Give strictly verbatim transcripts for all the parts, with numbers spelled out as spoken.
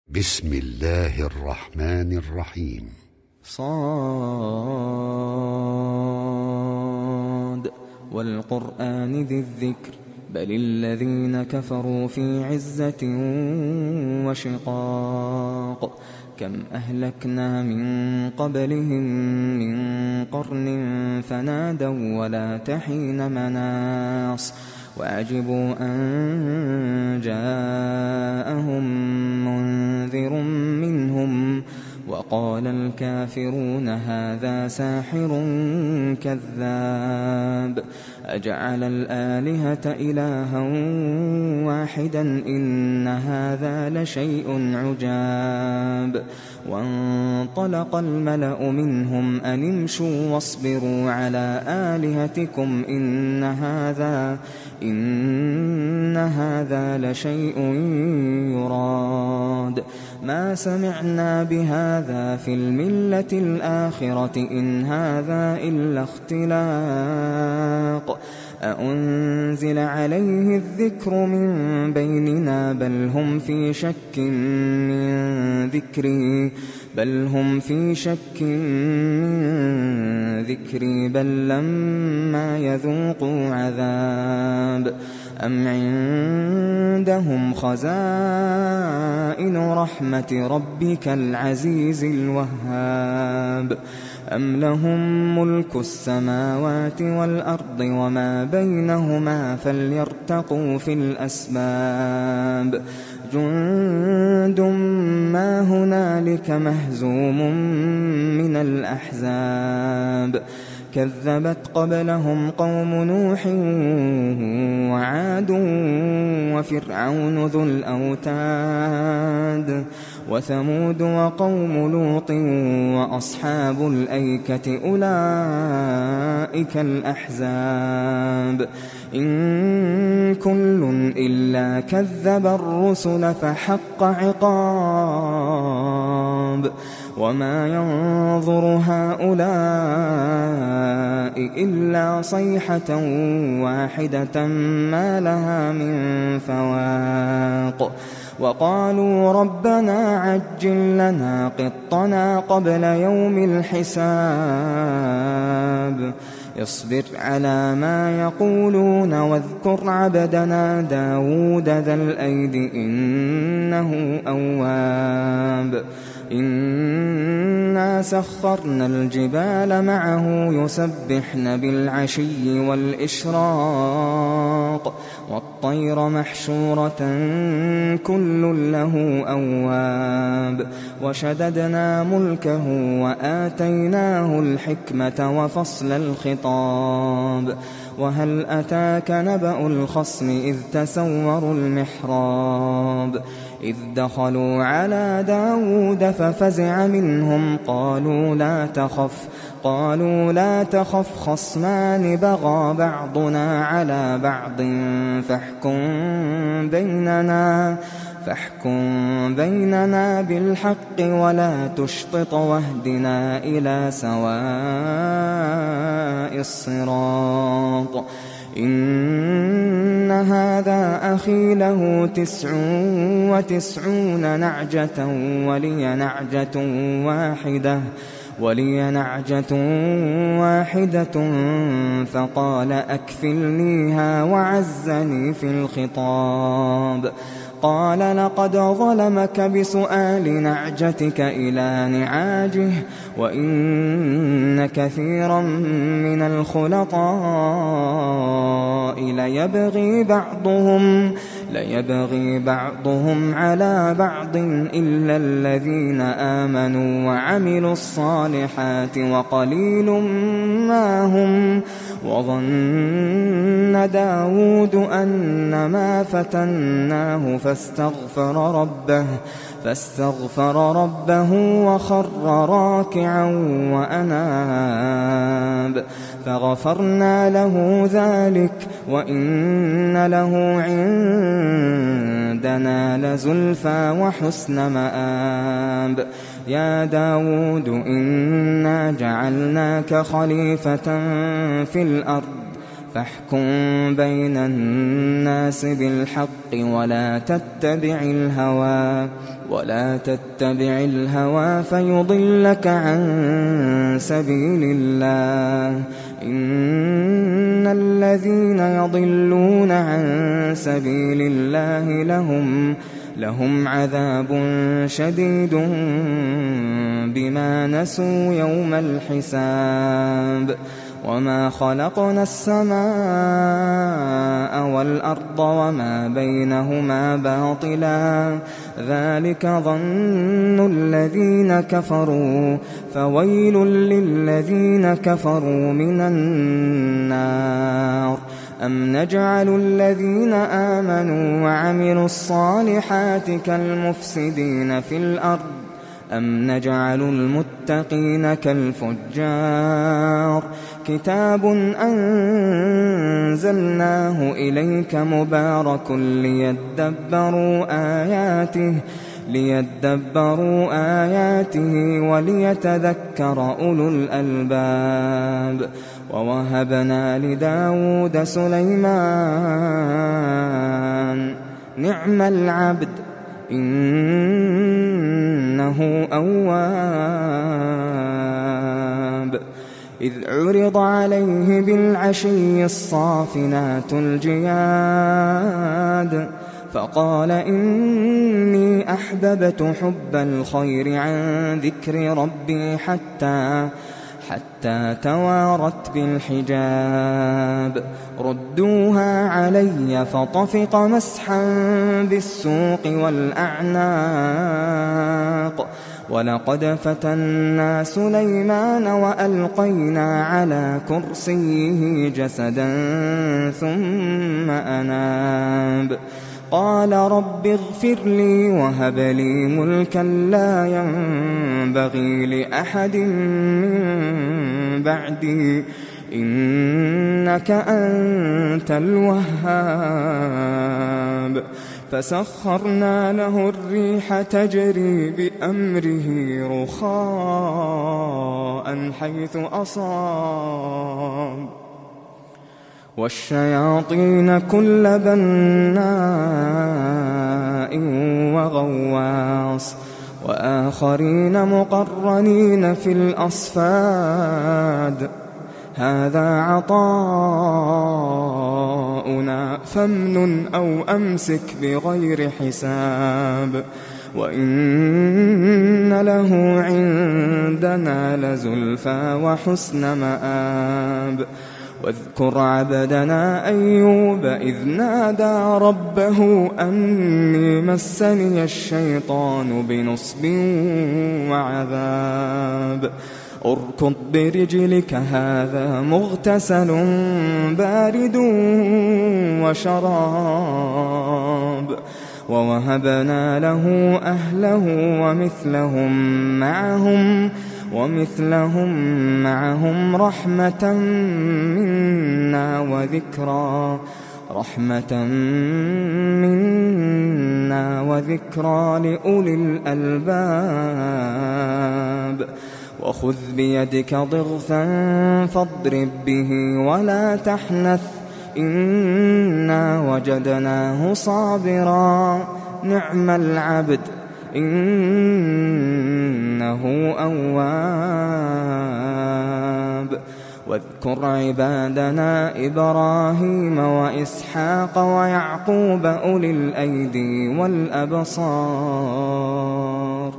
بسم الله الرحمن الرحيم. صاد والقرآن ذي الذكر بل الذين كفروا في عزة وشقاق كم أهلكنا من قبلهم من قرن فنادوا ولا تحين مناص وعجبوا أن جاءهم منذر منهم وقال الكافرون هذا ساحر كذاب أجعل الآلهة إلها واحدا إن هذا لشيء عجاب وانطلق الملأ منهم أن امشوا واصبروا على آلهتكم إن هذا إن هذا لشيء يراد ما سمعنا بهذا في الملة الآخرة إن هذا إلا اختلاق أأنزل عليه الذكر من بيننا بل هم في شك من ذكري بل هم في شك من ذكري بل لما يذوقوا عذاب أم عندهم خزائن رحمة ربك العزيز الوهاب أم لهم ملك السماوات والأرض وما بينهما فليرتقوا في الأسباب جند ما هنالك مهزوم من الأحزاب كذبت قبلهم قوم نوح وعاد وفرعون ذو الأوتاد وثمود وقوم لوط وأصحاب الأيكة أولئك الأحزاب إن كل إلا كذب الرسل فحق عقاب وما ينظر هؤلاء إلا صيحة واحدة ما لها من فواق وقالوا ربنا عجل لنا قطنا قبل يوم الحساب اصبر على ما يقولون واذكر عبدنا داود ذا الأيد إنه أواب إنا سخرنا الجبال معه يسبحن بالعشي والإشراق والطير محشورة كل له أواب وشددنا ملكه وآتيناه الحكمة وفصل الخطاب وهل أتاك نبأ الخصم إذ تسوروا المحراب إذ دخلوا على داود ففزع منهم قالوا لا تخف قالوا لا تخف خصمان بغى بعضنا على بعض فاحكم بيننا فاحكم بيننا بالحق ولا تشطط واهدنا إلى سواء الصراط إن هذا أخي له تسع وتسعون نعجة ولي نعجة واحدة ولي نعجة واحدة فقال أكفلنيها وعزني في الخطاب قال لقد ظلمك بسؤال نعجتك إلى نعاجه وإن كثيرا من الخلطاء ليبغي بعضهم ليبغي بعضهم على بعض إلا الذين آمنوا وعملوا الصالحات وقليل ما هم وظن داود أنما فتناه فاستغفر ربه فاستغفر ربه وخر راكعا وأناب فغفرنا له ذلك وإن له عندنا لزلفى وحسن مآب يا داود إنا جعلناك خليفة في الأرض فاحكم بين الناس بالحق ولا تتبع الهوى ولا تتبع الهوى فيضلك عن سبيل الله. إن الذين يضلون عن سبيل الله لهم لهم عذاب شديد بما نسوا يوم الحساب. وما خلقنا السماء والأرض وما بينهما باطلا ذلك ظن الذين كفروا فويل للذين كفروا من النار. أم نجعل الذين آمنوا وعملوا الصالحات كالمفسدين في الأرض أم نجعل المتقين كالفجار. كتاب أنزلناه إليك مبارك ليدبروا آياته ليدبروا آياته وليتذكر أولو الألباب. ووهبنا لداود سليمان نعم العبد إنه أواب. إذ عرض عليه بالعشي الصافنات الجياد فقال إني أحببت حب الخير عن ذكر ربي حتى حتى توارت بالحجاب. ردوها علي فطفق مسحا بالسوق والأعناق. ولقد فتنا سليمان وألقينا على كرسيه جسدا ثم أناب. قال رب اغفر لي وهب لي ملكا لا ينبغي لأحد من بعدي إنك أنت الوهاب. فسخرنا له الريح تجري بأمره رخاء حيث أصاب والشياطين كل بناء وغواص وآخرين مقرنين في الأصفاد. هذا عطاؤنا فامنن أو أمسك بغير حساب. وإن له عندنا لزلفى وحسن مآب. واذكر عبدنا أيوب إذ نادى ربه أني مسني الشيطان بنصب وعذاب. اركض برجلك هذا مغتسل بارد وشراب. ووهبنا له أهله ومثلهم معهم ومثلهم معهم رحمة منا وذكرى رحمة منا وذكرى لأولي الألباب. وخذ بيدك ضغثا فاضرب به ولا تحنث إنا وجدناه صابرا نعم العبد إنه أواب. واذكر عبادنا إبراهيم وإسحاق ويعقوب أولي الأيدي والأبصار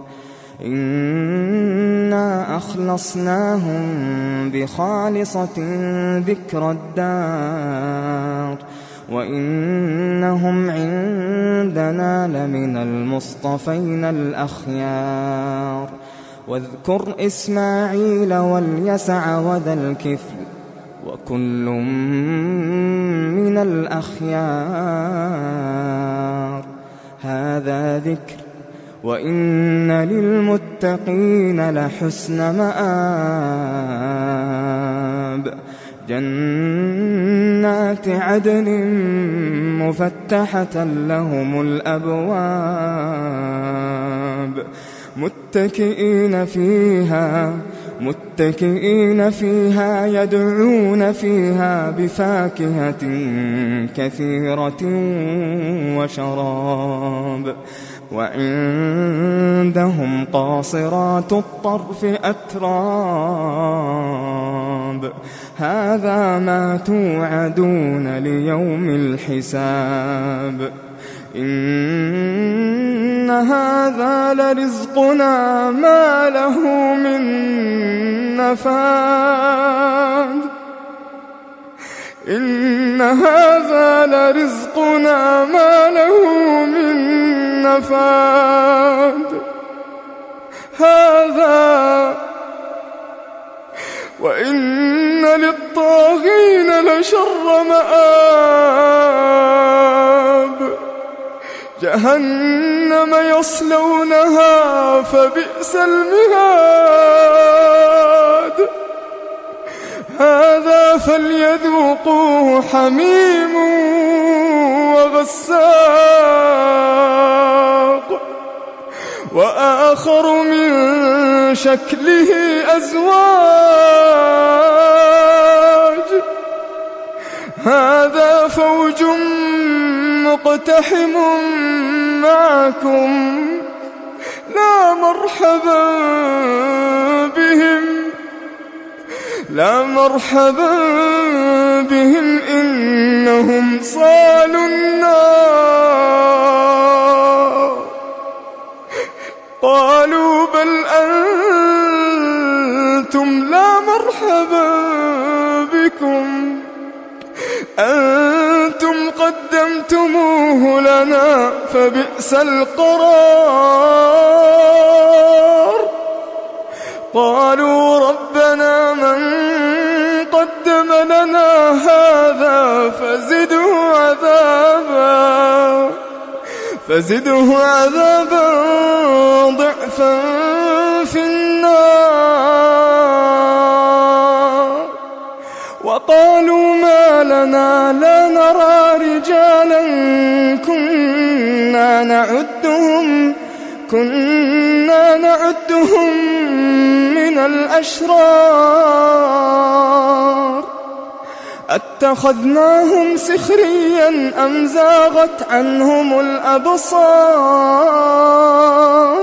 إنا أخلصناهم بخالصة ذكر الدار وإنهم عندنا لمن المصطفين الأخيار. واذكر إسماعيل واليسع وذا الكفل وكل من الأخيار. هذا ذكر وإن للمتقين لحسن مآب. جنات عدن مفتحة لهم الأبواب متكئين فيها متكئين فيها يدعون فيها بفاكهة كثيرة وشراب وعندهم قاصرات الطرف أتراب هذا ما توعدون ليوم الحساب إن هذا لرزقنا ما له من نفاد إن هذا لرزقنا ما له من نفاد هذا وإن للطاغين لشر مآب جهنم يصلونها فبئس المهاد هذا فليذوقوه حميم وغساق وآخر من شكله أزواج هذا فوج مقتحم معكم لا مرحبا بهم لا مرحبا بهم إنهم صالوا النار قالوا بل أنتم لا مرحبا بكم أنتم قدمتموه لنا فبئس القرار قالوا ربنا من قدم لنا هذا فزده عذابا فزده عذابا ضعفا في النار وقالوا ما لنا لا نرى رجالا كنا نعدهم كنا نعدهم من الأشرار أتخذناهم سخريا أم زاغت عنهم الأبصار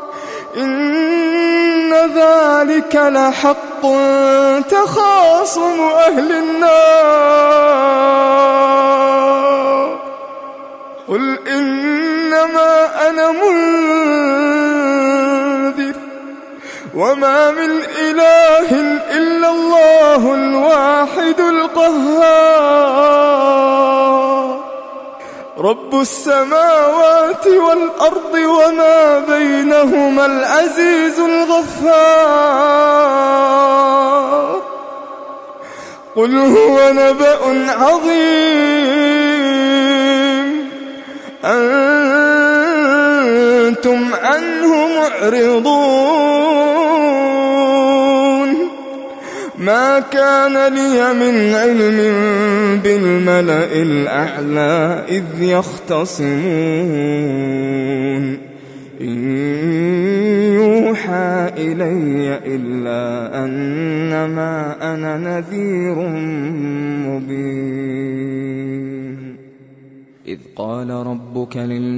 إن ذلك لحق تخاصم أهل النار قل إنما أنا منذر وما من إله إلا الله الواحد القهار رب السماوات والأرض وما بينهما العزيز الغفار قل هو نبأ عظيم أنتم عنه معرضون ما كان لي من علم بالملأ الأعلى إذ يختصمون إن يوحى إلي إلا أنما أنا نذير مبين إذ قال ربك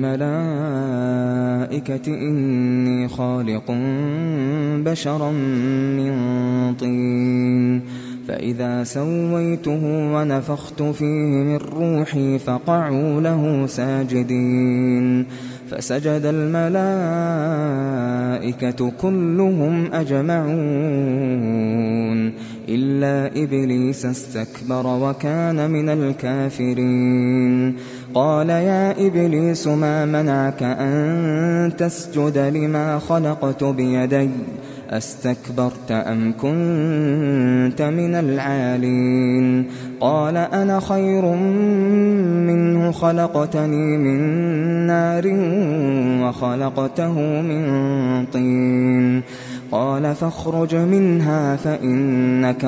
للملائكة إني خالق بشرا من طين فإذا سويته ونفخت فيه من روحي فقعوا له ساجدين فسجد الملائكة كلهم أجمعون إلا إبليس استكبر وكان من الكافرين قال يا إبليس ما منعك أن تسجد لما خلقت بيدي أستكبرت أم كنت من العالين قال أنا خير منه خلقتني من نار وخلقته من طين قال فاخرج منها فإنك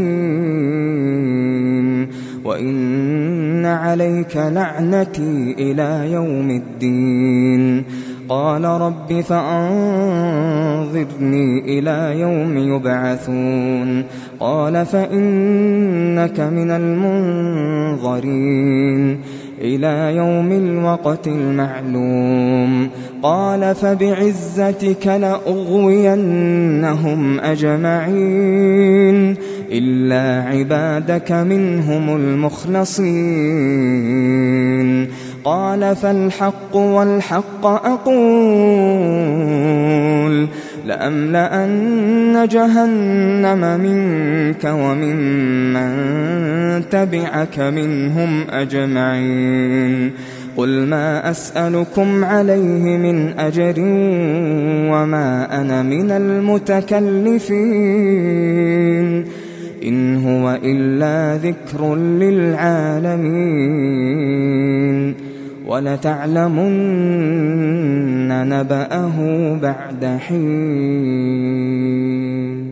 رجيم وإن عليك لعنتي إلى يوم الدين قال رب فأنظرني إلى يوم يبعثون قال فإنك من المنظرين إلى يوم الوقت المعلوم قال فبعزتك لأغوينهم أجمعين إلا عبادك منهم المخلصين قال فالحق والحق أقول لأملأن جهنم منك وممن تبعك منهم أجمعين قل ما أسألكم عليه من أجر وما أنا من المتكلفين إن هو إلا ذكر للعالمين ولتعلمن نبأه بعد حين.